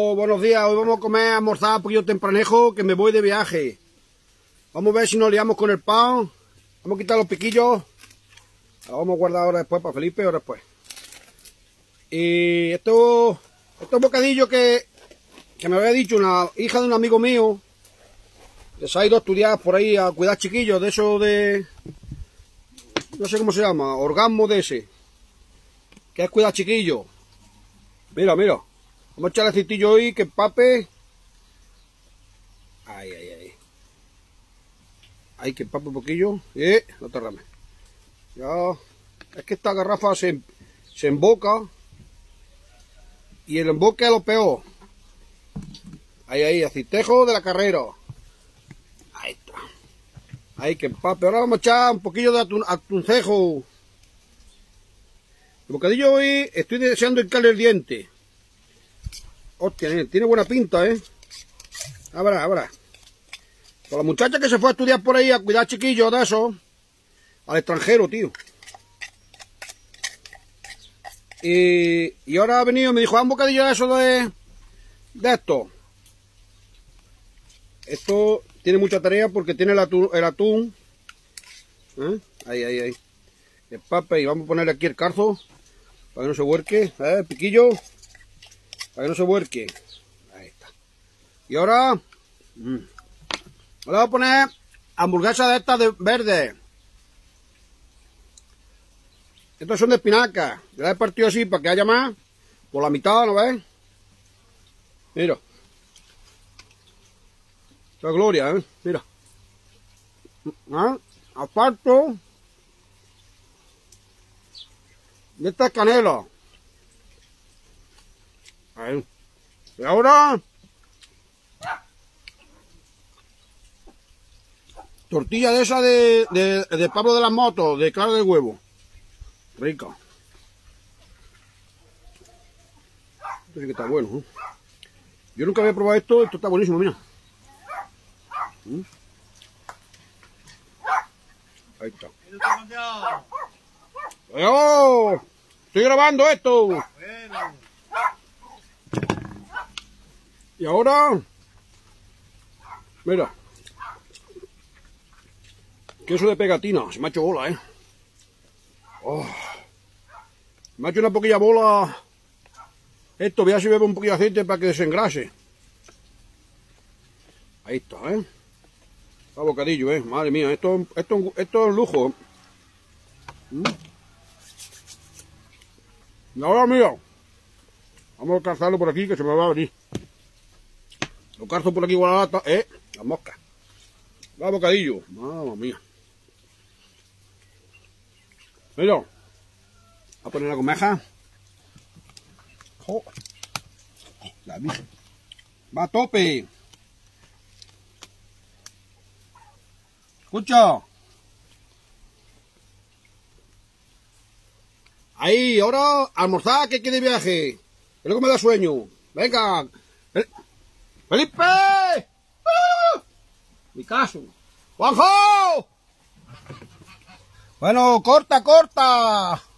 buenos días. Hoy vamos a comer, almorzar pollo tempranejo, que me voy de viaje. Vamos a ver si nos liamos con el pan. Vamos a quitar los piquillos. Lo vamos a guardar ahora después para Felipe, ahora después. Y estos bocadillos que me había dicho una hija de un amigo mío, que se ha ido a estudiar por ahí a cuidar chiquillos, de eso de... no sé cómo se llama, orgasmo de ese. Que es cuidar chiquillos. Mira, mira. Vamos a echarle aceitillo hoy, que empape. Ay, ay, ay. Ay, que empape un poquillo. No te rames. Ya. Es que esta garrafa se emboca. Y el emboque es lo peor. Ahí, ahí, aceitejo de la carrera. Ahí está. Ahí, que empape. Ahora vamos a echar un poquillo de atuncejo. El bocadillo hoy estoy deseando hincarle el diente. Hostia, tiene buena pinta, Habrá. Con la muchacha que se fue a estudiar por ahí a cuidar chiquillos de eso. Al extranjero, tío. Y ahora ha venido y me dijo, un bocadillo de eso de esto. Esto tiene mucha tarea porque tiene el atún. Ahí. El pape, y vamos a ponerle aquí el carzo. Para que no se huerque. El piquillo. Para que no se huerque. Ahí está. Y ahora... voy a poner hamburguesas de estas de verde. Estos son de espinaca. Yo las he partido así para que haya más. Por la mitad, ¿no ves? Mira. Esta gloria, Mira. Aparto. Y esta es canela. Ahí. Y ahora... tortilla de esa de Pablo de las Motos, de clara de huevo. Rica. Esto sí que está bueno, Yo nunca había probado esto está buenísimo, mira. Ahí está. ¡Oh! Estoy grabando esto. Bueno. Y ahora... mira. Queso de pegatina. Se me ha hecho bola, Me ha hecho una poquilla bola. Esto, voy a ver si bebo un poquillo de aceite para que desengrase. Ahí está, Está bocadillo, Madre mía, esto es un lujo. Y ahora, mira. Vamos a calzarlo por aquí, que se me va a venir. Lo calzo por aquí igual a la lata, la mosca. Va bocadillo. Mamma mía. Mira. Voy a poner la comeja. Va a tope. Escucha. Ahí, ahora almorzar, que quede viaje. Que luego me da sueño. Venga. ¡Felipe! Mi caso. ¡Juanjo! Bueno, corta.